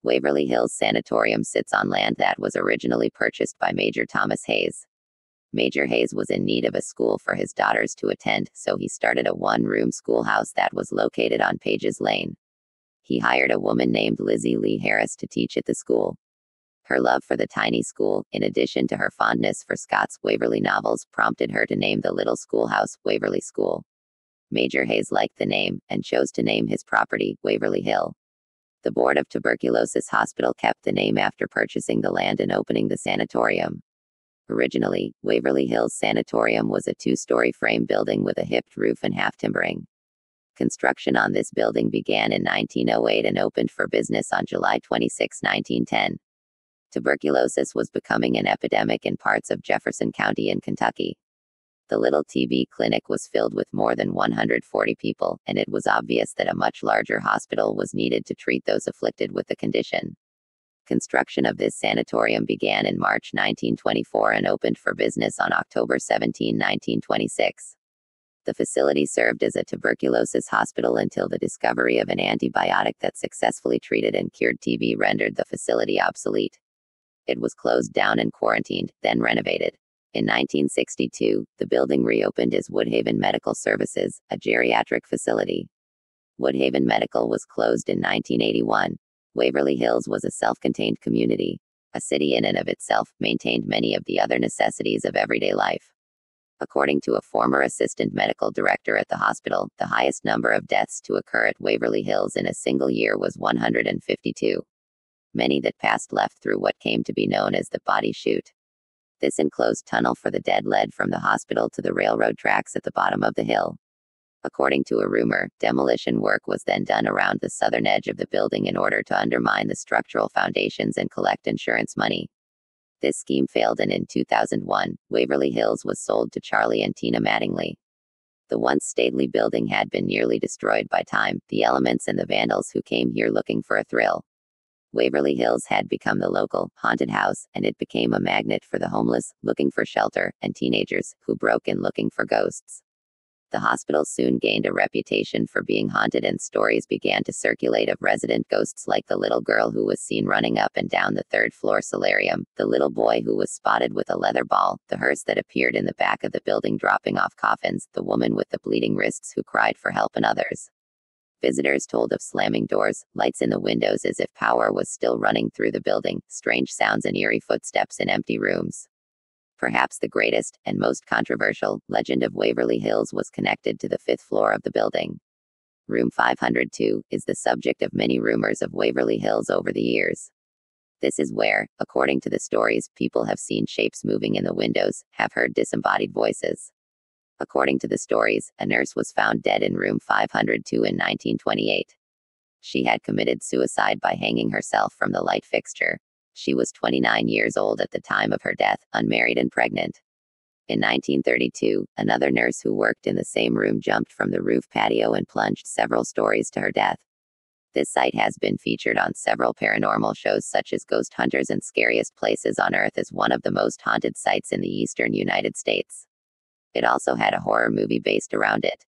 Waverly Hills Sanatorium sits on land that was originally purchased by Major Thomas Hayes. Major Hayes was in need of a school for his daughters to attend, so he started a one-room schoolhouse that was located on Pages Lane. He hired a woman named Lizzie Lee Harris to teach at the school. Her love for the tiny school, in addition to her fondness for Scott's Waverly novels, prompted her to name the little schoolhouse Waverly School. Major Hayes liked the name, and chose to name his property Waverly Hill. The Board of Tuberculosis Hospital kept the name after purchasing the land and opening the sanatorium. Originally, Waverly Hills Sanatorium was a two-story frame building with a hipped roof and half timbering. Construction on this building began in 1908 and opened for business on July 26, 1910. Tuberculosis was becoming an epidemic in parts of Jefferson County in Kentucky. The little TB clinic was filled with more than 140 people, and it was obvious that a much larger hospital was needed to treat those afflicted with the condition. Construction of this sanatorium began in March 1924 and opened for business on October 17, 1926. The facility served as a tuberculosis hospital until the discovery of an antibiotic that successfully treated and cured TB rendered the facility obsolete. It was closed down and quarantined, then renovated. In 1962, the building reopened as Woodhaven Medical Services, a geriatric facility. Woodhaven Medical was closed in 1981. Waverly Hills was a self-contained community. A city in and of itself, maintained many of the other necessities of everyday life. According to a former assistant medical director at the hospital, the highest number of deaths to occur at Waverly Hills in a single year was 152. Many that passed left through what came to be known as the body chute. This enclosed tunnel for the dead led from the hospital to the railroad tracks at the bottom of the hill. According to a rumor, demolition work was then done around the southern edge of the building in order to undermine the structural foundations and collect insurance money. This scheme failed, and in 2001, Waverly Hills was sold to Charlie and Tina Mattingly. The once stately building had been nearly destroyed by time, the elements, and the vandals who came here looking for a thrill. Waverly Hills had become the local, haunted house, and it became a magnet for the homeless, looking for shelter, and teenagers, who broke in looking for ghosts. The hospital soon gained a reputation for being haunted, and stories began to circulate of resident ghosts like the little girl who was seen running up and down the third-floor solarium, the little boy who was spotted with a leather ball, the hearse that appeared in the back of the building dropping off coffins, the woman with the bleeding wrists who cried for help, and others. Visitors told of slamming doors, lights in the windows as if power was still running through the building, strange sounds, and eerie footsteps in empty rooms. Perhaps the greatest, and most controversial, legend of Waverly Hills was connected to the fifth floor of the building. Room 502 is the subject of many rumors of Waverly Hills over the years. This is where, according to the stories, people have seen shapes moving in the windows, have heard disembodied voices. According to the stories, a nurse was found dead in room 502 in 1928. She had committed suicide by hanging herself from the light fixture. She was 29 years old at the time of her death, unmarried and pregnant. In 1932, another nurse who worked in the same room jumped from the roof patio and plunged several stories to her death. This site has been featured on several paranormal shows such as Ghost Hunters and Scariest Places on Earth as one of the most haunted sites in the eastern United States. It also had a horror movie based around it.